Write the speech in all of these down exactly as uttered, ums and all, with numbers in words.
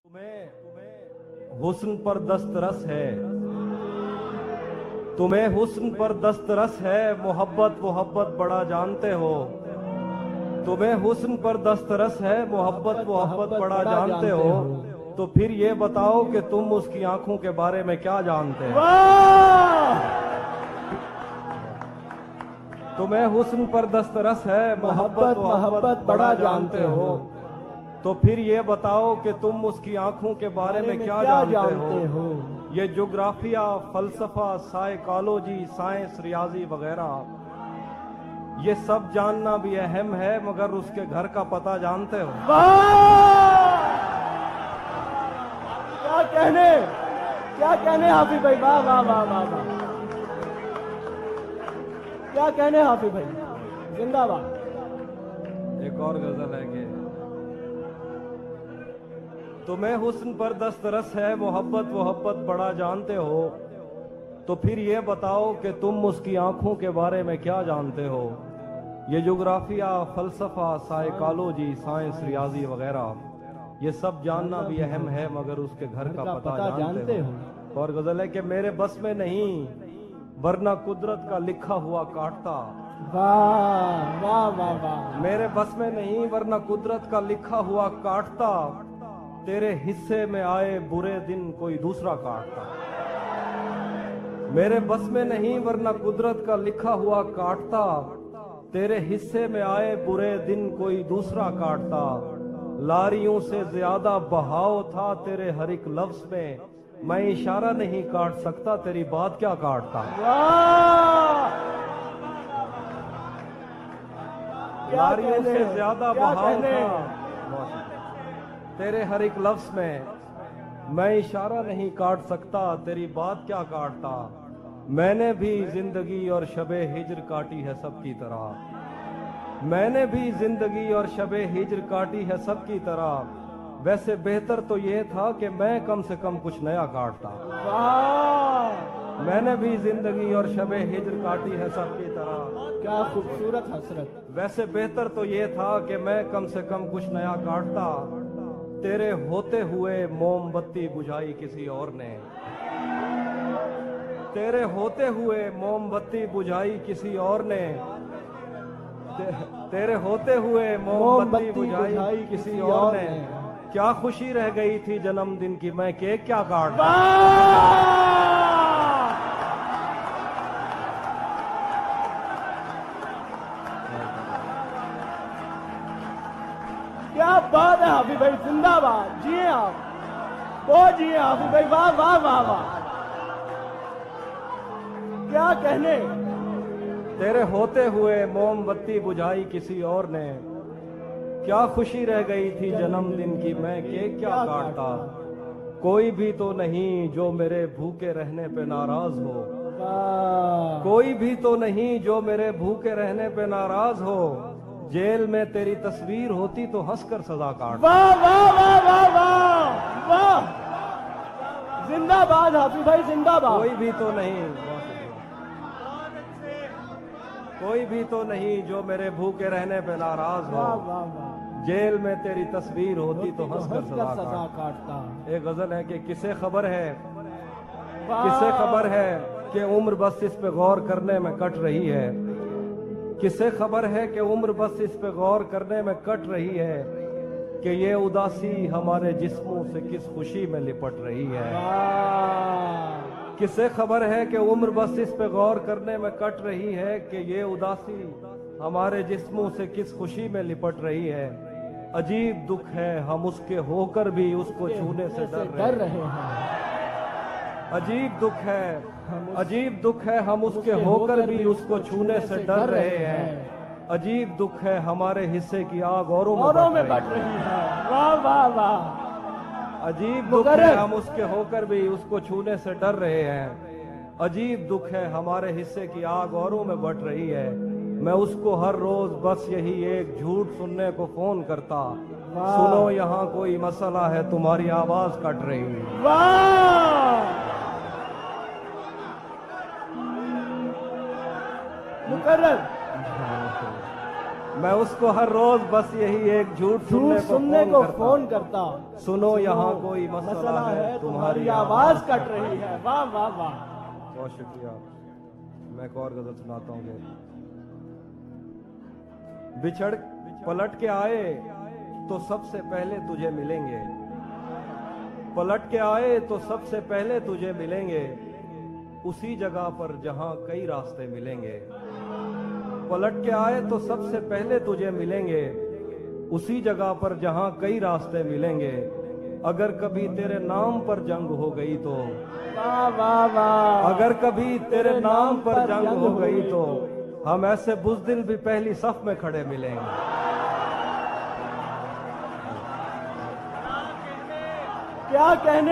तुम्हें हुस्न पर दस्तरस है, तुम्हें हुस्न पर दस्तरस है, मोहब्बत मोहब्बत बड़ा जानते हो। तुम्हें हुस्न पर दस्तरस है, मोहब्बत मोहब्बत बड़ा जानते हो। तो फिर ये बताओ कि तुम उसकी आंखों के बारे में क्या जानते हो। तुम्हें हुस्न पर दस्तरस है, मोहब्बत मोहब्बत बड़ा जानते हो। तो फिर ये बताओ कि तुम उसकी आंखों के बारे में क्या जानते हो। ये ज्योग्राफिया, फलसफा, साइकोलॉजी, साइंस, रियाजी वगैरह ये सब जानना भी अहम है, मगर उसके घर का पता जानते हो। क्या कहने क्या कहने हाफिज भाई, वाह वाह वाह वाह वाह, क्या कहने हाफिज भाई, जिंदाबाद। एक और गजल है कि तुम्हें हुस्न पर दस्तरस है, मोहब्बत मोहब्बत बड़ा जानते हो। तो फिर ये बताओ कि तुम उसकी आंखों के बारे में क्या जानते हो। ये ज्योग्राफिया, फलसफा, साइकोलॉजी, साइंस, रियाजी वगैरह ये सब जानना भी अहम है, मगर उसके घर का पता जानते हो। और गजल है कि मेरे बस में नहीं, वरना कुदरत का लिखा हुआ काटता। वाह वाह वाह वाह। मेरे बस में नहीं, वरना कुदरत का लिखा हुआ काटता। तेरे हिस्से में आए बुरे दिन कोई दूसरा काटता। मेरे बस में नहीं, वरना कुदरत का लिखा हुआ काटता। तेरे हिस्से में आए बुरे दिन कोई दूसरा काटता। लारियों से ज्यादा बहाव था तेरे हर एक लफ्ज में, मैं इशारा नहीं काट सकता, तेरी बात क्या काटता। लारियों से ज्यादा बहाव था तेरे हर एक लफ्ज में, मैं इशारा नहीं काट सकता, तेरी बात क्या काटता। मैंने भी जिंदगी और शबे हिज्र काटी है सबकी तरह। मैंने भी जिंदगी और शबे हिज्र काटी है सबकी तरह। वैसे बेहतर तो ये था कि मैं कम से कम कुछ नया काटता। मैंने भी जिंदगी और शबे हिज्र काटी है सबकी तरह। क्या खूबसूरत हसरत। वैसे बेहतर तो ये था कि मैं कम से कम कुछ नया काटता। तेरे होते हुए मोमबत्ती बुझाई किसी और ने। तेरे होते हुए मोमबत्ती बुझाई किसी और ने। ते, तेरे होते हुए मोमबत्ती बुझाई किसी और ने। क्या खुशी रह गई थी जन्मदिन की, मैं केक क्या काटता। क्या बात है हाफिज भाई, जिंदाबाद। जिए आप, वो जिए हाफिज भाई, वाह वाह वाह वाह, क्या कहने। तेरे होते हुए मोमबत्ती बुझाई किसी और ने। क्या खुशी रह गई थी जन्मदिन की, मैं केक क्या काटता। कोई भी तो नहीं जो मेरे भूखे रहने पे नाराज हो। कोई भी तो नहीं जो मेरे भूखे रहने पे नाराज हो। जेल में तेरी तस्वीर होती तो हंसकर सजा काट। वाह वाह वाह वाह वाह वाह, जिंदाबाद हाफिज भाई, जिंदाबाद। कोई भी तो नहीं कोई भी तो नहीं जो मेरे भूखे रहने पे नाराज हो। वाह वाह वाह। जेल में तेरी तस्वीर होती तो हंसकर सजा सजा काटता। एक गजल है कि किसे खबर है, किसे खबर है कि उम्र बस इस पे गौर करने में कट रही है। किसे खबर है कि उम्र बस इस पे गौर करने में कट रही है, कि ये उदासी हमारे जिस्मों से किस खुशी में लिपट रही है। किसे खबर है कि उम्र बस इस पे गौर करने में कट रही है, कि ये उदासी हमारे जिस्मों से किस खुशी में लिपट रही है। अजीब दुख है हम उसके होकर भी उसको छूने से डर रहे हैं। अजीब दुख है अजीब दुख है हम उसके होकर भी उसको छूने से डर रहे हैं। अजीब दुख है हमारे हिस्से की आग औरों में बढ़ रही है। वाह वाह वाह। अजीब दुख है हम उसके होकर भी उसको छूने से डर रहे हैं। अजीब दुख है हमारे हिस्से की आग औरों में बढ़ रही है। मैं उसको हर रोज बस यही एक झूठ सुनने को फोन करता। सुनो यहाँ कोई मसला है, तुम्हारी आवाज कट रही है। वाह मुकर्रर। मैं उसको हर रोज बस यही एक झूठ झूठ सुनने सुनने को को फोन फोन करता। करता। सुनो यहाँ कोई मसला मसला है, है, तुम्हारी तुम्हारी आवाज कट रही है। वाह वाह वाह। बहुत शुक्रिया। मैं एक और गजल सुनाता हूँ। बिछड़ पलट के आए तो सबसे पहले तुझे मिलेंगे, पलट के आए तो सबसे पहले तुझे मिलेंगे, उसी जगह पर जहां कई रास्ते मिलेंगे। पलट के आए तो सबसे पहले तुझे मिलेंगे, उसी जगह पर जहां कई रास्ते मिलेंगे। अगर कभी तेरे नाम पर जंग हो गई तो, वाह वाह वाह। अगर कभी तेरे नाम पर जंग हो गई तो हम ऐसे बुज़दिल भी पहली सफ में खड़े मिलेंगे। क्या कहने,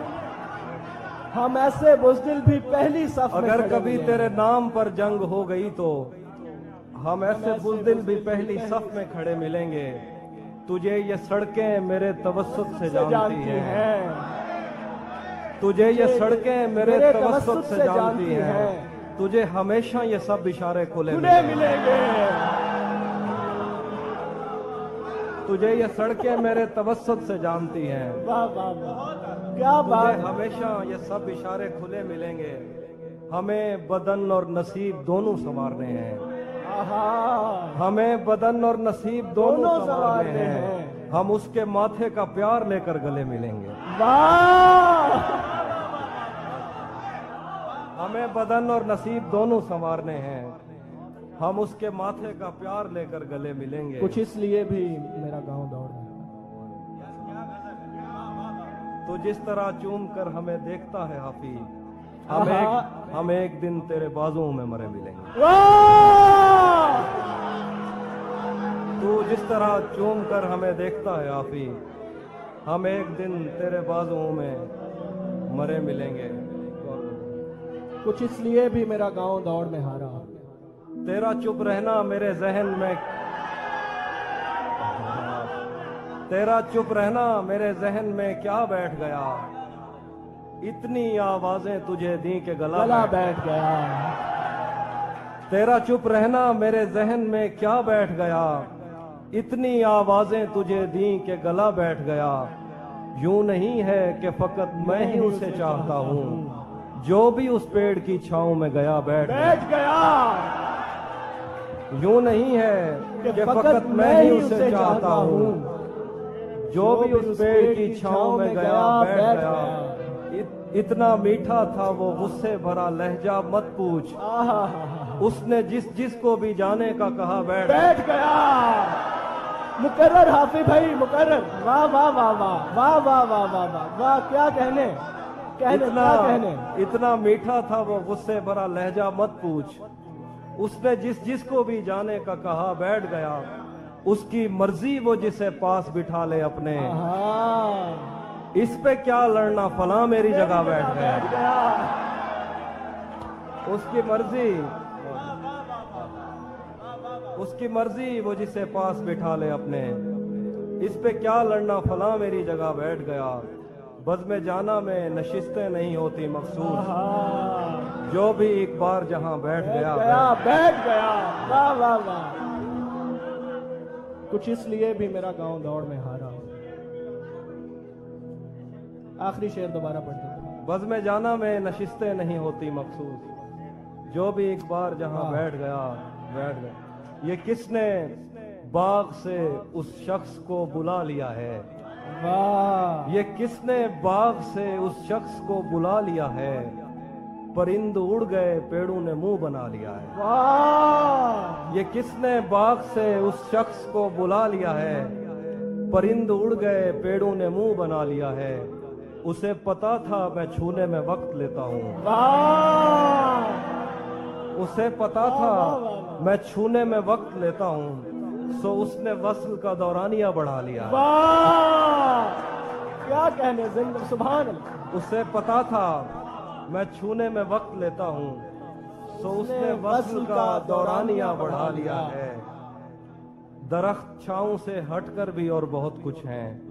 हम ऐसे बुज़दिल भी पहली सफ में अगर खड़े कभी मिलेंगे। तेरे नाम पर जंग हो गई तो हम ऐसे बुज़दिल भी पहली सफ में खड़े मिलेंगे। तुझे ये सड़कें मेरे तवस्सुत से जानती हैं, तुझे ये सड़कें मेरे तवस्सुत से जानती हैं, तुझे हमेशा ये सब इशारे खुले खुले मिलेंगे। तुझे ये सड़कें मेरे तवस्सुत से जानती हैं, वाह वाह वाह। क्या तुझे बात। हमेशा ये सब इशारे खुले मिलेंगे। हमें बदन और नसीब दोनों संवारने हैं, आहा। हमें बदन और नसीब दोनों दोनों संवारने संवारने हैं। हैं। हम उसके माथे का प्यार लेकर गले मिलेंगे। वाह। हमें बदन और नसीब दोनों संवारने हैं, हम उसके माथे का प्यार लेकर गले मिलेंगे। कुछ इसलिए भी मेरा गांव दौड़ रहा है। तो जिस तरह चूम कर हमें देखता है हाफिज, हम एक हम एक दिन तेरे बाजुओं में मरे मिलेंगे। वाह। तू जिस तरह चूम कर हमें देखता है हाफिज, हम एक दिन तेरे बाजुओं में मरे मिलेंगे। कुछ इसलिए भी मेरा गांव दौड़ में हारा। तेरा चुप रहना मेरे जहन में, तेरा चुप रहना मेरे जहन में क्या बैठ गया। इतनी आवाजें तुझे दी के गला, गला बैठ गया। तेरा चुप रहना मेरे जहन में क्या बैठ गया। इतनी आवाजें तुझे दी के गला बैठ गया। यूं नहीं है कि फकत मैं ही उसे चाहता हूँ, जो भी उस पेड़ की छांव में गया बैठ बैठ गया। यूं नहीं है कि फकत मैं ही उसे चाहता हूँ, जो भी उस पेड़ की छांव में गया बैठ गया। इत, इतना मीठा था वो गुस्से भरा लहजा मत पूछ, उसने जिस जिस को भी जाने का कहा बैठ बैठ गया। मुकर्रर हाफिज भाई, मुकर्रर। वाह वाह वाह वाह वाह वाह वाह वाह वाह वाह। क्या कहने, कहने इतना क्या कहने। इतना मीठा था वो गुस्से भरा लहजा मत पूछ, उसने जिस जिस को भी जाने का कहा बैठ गया। उसकी मर्जी वो जिसे पास बिठा ले अपने, आहा। इस पे क्या लड़ना फला मेरी जगह बैठ गया। बैठ गया। उसकी मर्जी उसकी मर्जी वो जिसे पास बिठा ले अपने, इस पे क्या लड़ना फला मेरी जगह बैठ गया। बज़ में जाना में नशिस्तें नहीं होती मखसूस, आहा। जो भी एक बार जहां बैठ बैठ गया गया, बैठ गया। वाह वाह वाह। कुछ इसलिए भी मेरा गांव दौड़ में हारा। आखिरी शेर दोबारा पढ़ते थे। बज़ में जाना में नशिस्तें नहीं होती मखसूस, जो भी एक बार जहां बैठ गया बैठ गया। ये किसने बाग से उस शख्स को बुला लिया है, वाह। ये किसने बाग से उस शख्स को बुला लिया है। परिंद उड़ गए पेड़ों ने मुंह बना लिया है। वाह। ये किसने बाग से उस शख्स को बुला लिया है। परिंद उड़ गए पेड़ों ने मुंह बना लिया है। उसे पता था मैं छूने में वक्त लेता हूँ, वाह। उसे पता था मैं छूने में वक्त लेता हूँ, सो उसने वस्ल का दौरानिया बढ़ा लिया। वाह। क्या कहने, जिंदा सुभान अल्लाह। उसे पता था मैं छूने में वक्त लेता हूँ, सो उसने वस्ल का दौरानिया बढ़ा लिया है। दरख्त छांव से हटकर भी और बहुत कुछ हैं,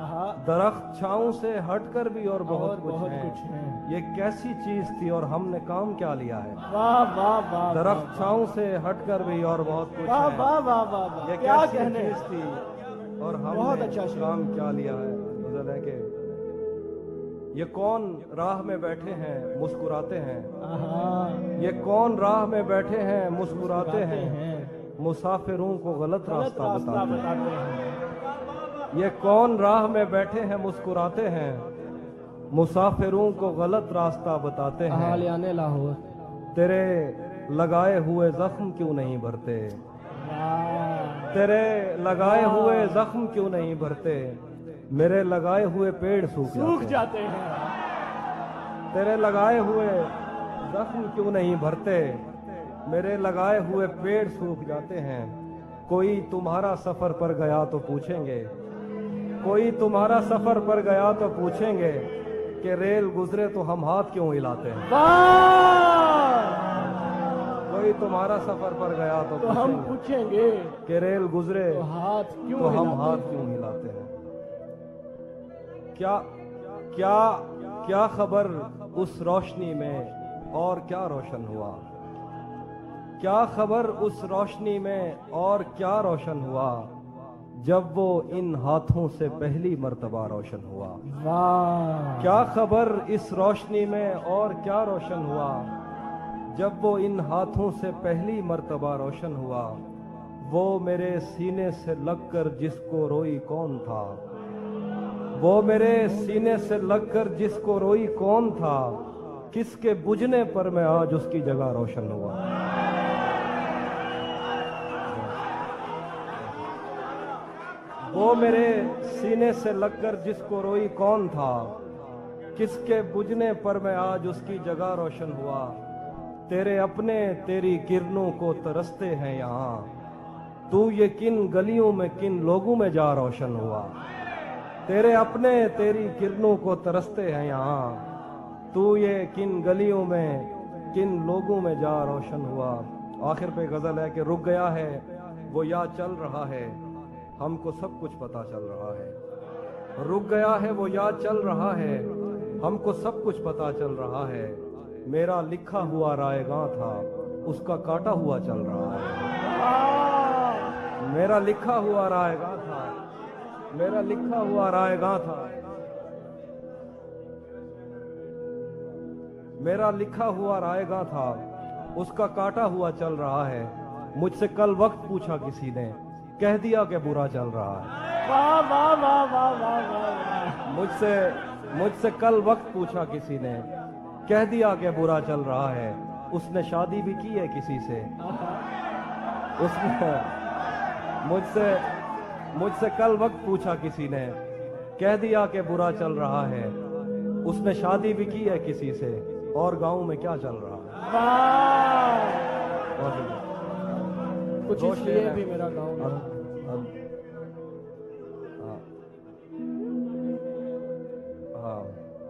آہا، درخت چھاؤں سے ہٹ کر بھی اور اور بہت بہت کچھ کچھ ہے، ہے۔ یہ کیسی چیز تھی اور ہم نے کام کیا لیا ہے؟ واہ واہ واہ درخت چھاؤں سے ہٹ کر بھی اور بہت کچھ واہ ہے، واہ واہ واہ واہ، یہ کیا کیسی کہنے۔ چیز تھی اور ہم بہت نے اچھا شعر۔ کام کیا لیا ہے؟ غزل ہے کہ یہ کون راہ میں بیٹھے ہیں مسکراتے ہیں، آہا، یہ کون راہ میں بیٹھے ہیں مسکراتے مسکراتے ہیں، ہیں، مسافروں کو غلط غلط راستہ راستہ بتاتے ہیں۔ بتاتے ہیں۔ یہ کون راہ میں بیٹھے ہیں مسکراتے ہیں، مسافروں کو غلط راستہ بتاتے ہیں۔ اہالیان لاہور۔ تیرے لگائے ہوئے زخم کیوں نہیں بھرتے، واہ، تیرے لگائے ہوئے زخم کیوں نہیں بھرتے، میرے لگائے ہوئے پیڑ سوکھ سوکھ جاتے ہیں۔ جاتے ہیں۔ تیرے لگائے ہوئے زخم کیوں نہیں بھرتے، میرے لگائے ہوئے پیڑ سوکھ جاتے ہیں۔ کوئی تمہارا سفر پر گیا تو پوچھیں گے، کوئی تمہارا سفر پر گیا تو پوچھیں گے کہ ریل گزرے تو ہم ہاتھ کیوں ہلاتے ہیں۔ واہ، کوئی تمہارا سفر پر گیا تو تو ہم پوچھیں گے پوچھیں گے کہ ریل گزرے تو ہاتھ کیوں تو ہم ہلاتے ہاتھ کیوں ہلاتے ہیں۔ کیا کیا کیا خبر اس روشنی میں اور کیا روشن ہوا، کیا خبر اس روشنی میں اور کیا روشن ہوا، جب وہ ان ہاتھوں سے پہلی مرتبہ روشن ہوا۔ واہ، کیا خبر اس روشنی میں اور کیا روشن ہوا، جب وہ ان ہاتھوں سے پہلی مرتبہ روشن ہوا۔ وہ میرے سینے سے لگ کر جس کو روئی کون تھا، وہ میرے سینے سے لگ کر جس کو روئی کون تھا، کس کے بجھنے پر میں آج اس کی جگہ روشن ہوا۔ وہ میرے سینے سے لگ کر جس کو روئی کون تھا، کس کے بجھنے پر میں آج اس کی جگہ روشن ہوا۔ تیرے اپنے تیری کرنوں کو ترستے ہیں یہاں، تو یہ کن گلیوں میں کن لوگوں میں جا روشن ہوا۔ تیرے اپنے تیری کرنوں کو ترستے ہیں یہاں، تو یہ کن گلیوں میں کن لوگوں میں جا روشن ہوا۔ آخر پہ غزل ہے کہ رک گیا ہے وہ یا چل رہا ہے، ہم کو سب کچھ پتا چل رہا ہے۔ رک گیا ہے وہ یا چل رہا ہے، ہم کو سب کچھ پتا چل رہا ہے۔ میرا لکھا ہوا رائے گاں تھا، اس کا کاٹا ہوا چل رہا ہے۔ میرا لکھا ہوا رائے گاں تھا، میرا لکھا ہوا رائے گاں تھا، میرا لکھا ہوا رائے گاں تھا، اس کا کاٹا ہوا چل رہا ہے۔ مجھ سے کل وقت پوچھا کسی نے، کہہ دیا کہ برا چل رہا ہے۔ واہ واہ واہ واہ واہ واہ، مجھ سے مجھ سے کل وقت پوچھا کسی نے، کہہ دیا کہ برا چل رہا ہے۔ اس نے شادی بھی کی ہے کسی سے، اس نے مجھ سے مجھ سے کل وقت پوچھا کسی نے، کہہ دیا کہ برا چل رہا ہے۔ اس نے شادی بھی کی ہے کسی سے، اور گاؤں میں کیا چل رہا ہے۔ واہ، اور کچھ دو اس شعر لیے ہیں۔ بھی میرا گاؤں ہے۔ اب- اب- ہاں ہاں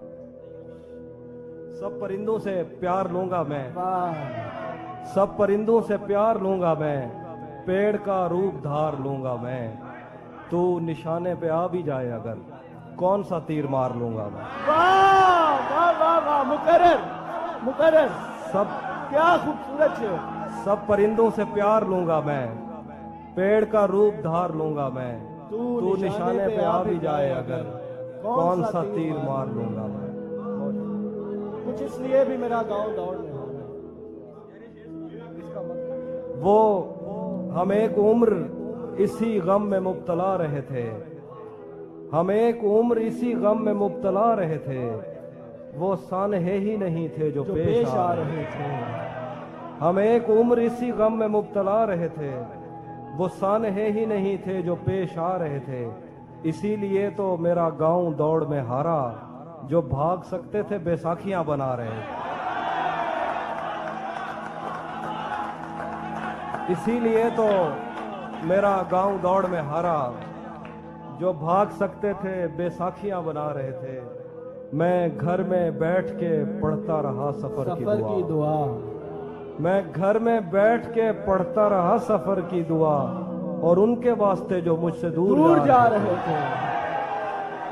سب پرندوں سے پیار لوں گا میں، واہ، سب پرندوں سے پیار لوں گا میں، پیڑ کا روپ دھار لوں گا میں۔ تو نشانے پہ آ بھی جائے اگر، کون سا تیر مار لوں گا میں۔ واہ واہ واہ واہ، مقرر مقرر، سب کیا خوبصورت ہے۔ سب پرندوں سے پیار لوں گا میں، پیڑ کا روپ دھار لوں گا میں۔ تو نشانے پہ آ بھی جائے اگر، کون سا تیر مار لوں گا میں۔ کچھ اس لیے بھی میرا گاؤں دوڑ میں ہو۔ وہ ہم ایک عمر اسی غم میں مبتلا رہے تھے، ہم ایک عمر اسی غم میں مبتلا رہے تھے، وہ سانحے ہی نہیں تھے جو پیش آ رہے تھے۔ ہم ایک عمر اسی غم میں مبتلا رہے تھے، وہ سانحے ہی نہیں تھے جو پیش آ رہے تھے۔ اسی لیے تو میرا گاؤں دوڑ میں ہارا، جو بھاگ سکتے تھے بیساکھیاں بنا رہے تھے۔ اسی لیے تو میرا گاؤں دوڑ میں ہارا، جو بھاگ سکتے تھے بیساکھیاں بنا رہے تھے۔ میں گھر میں بیٹھ کے پڑھتا رہا سفر کی سفر کی دعا، دعا، میں گھر میں بیٹھ کے پڑھتا رہا سفر کی دعا، اور ان کے واسطے جو مجھ سے دور دور جا جا رہے رہے تھے۔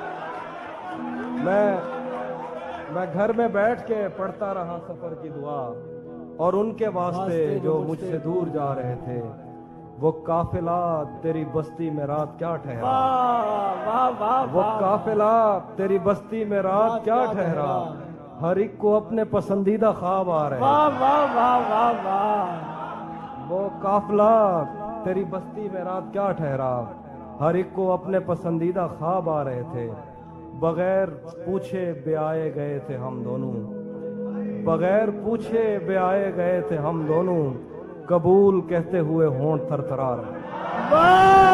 میں میں گھر میں بیٹھ کے پڑھتا رہا سفر کی دعا، اور ان کے واسطے جو مجھ سے دور جا رہے تھے، وہ قافلہ تیری بستی میں رات کیا ٹھہرا، واہ واہ وہ قافلہ تیری بستی میں رات کیا ٹھہرا، ہر ایک کو اپنے پسندیدہ خواب آ رہے، واہ واہ واہ واہ واہ، وہ قافلہ تیری بستی میں رات کیا ٹھہرا، ہر ایک کو اپنے پسندیدہ خواب آ رہے تھے، بغیر پوچھے بے آئے گئے تھے ہم دونوں، بغیر پوچھے بے آئے گئے تھے ہم دونوں، قبول کہتے ہوئے ہونٹ تھر تھرا رہے۔ واہ